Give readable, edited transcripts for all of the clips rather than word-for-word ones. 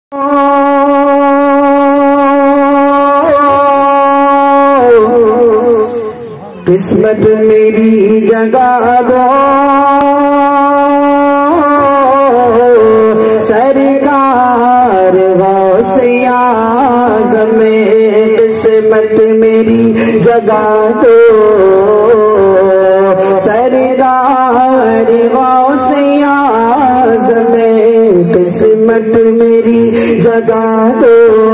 قسمت میری جگا دو سرکار غوث اعظم، قسمت میری جگا دو سرکار غوث اعظم، قسمت میری جگا دو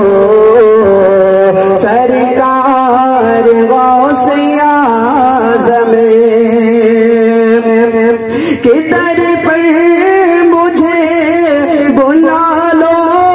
سرکار غوث اعظم کے در پر مجھے بلا لو،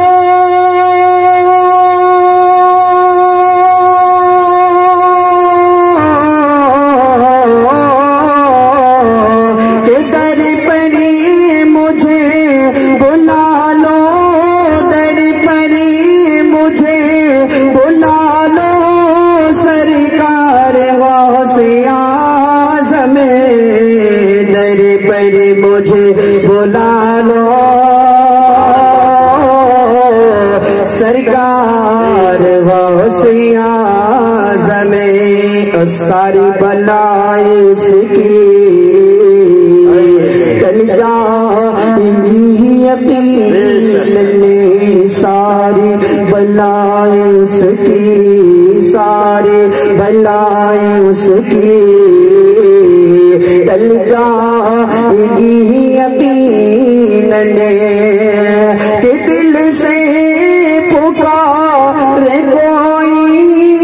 کے در پر مجھے بلا لو، در پر مجھے بلا لو سرکار غوث اعظم، در پر مجھے بلا لو سرکار غوث اعظم، ساری بلائیں اس کی ٹل جائیں یقین، ساری بلائیں اس کی، ساری بلائیں اس کی ٹل جائیں یقین، کہ دل سے پکار کوئی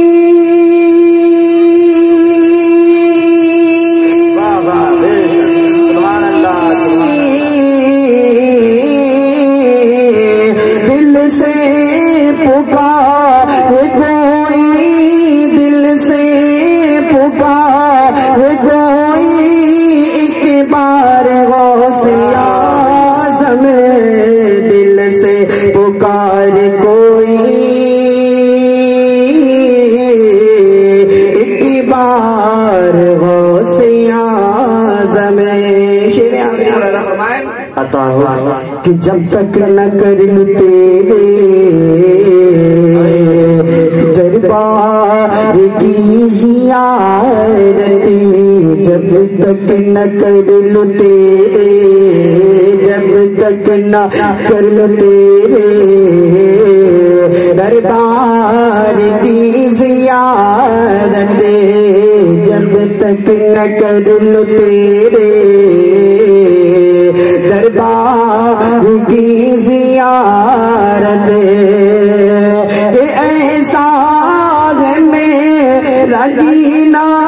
دل سے پکار کوئی، دل سے پکار کوئی، ایک بار غوث اعظم، دل سے پکار کوئی، ایک بار غوث اعظم۔ شیر آخری بڑا فرمائے عطا ہو کہ جب تک نہ کر لوں تیرے دربار کی زیارت، جب تک نہ کر لوں تیرے، جب تک نہ کر لوں تیرے دربار کی زیارت، جب تک نہ کر لوں تیرے دربار کی زیارت، کہ ایسا ہے میرا جینا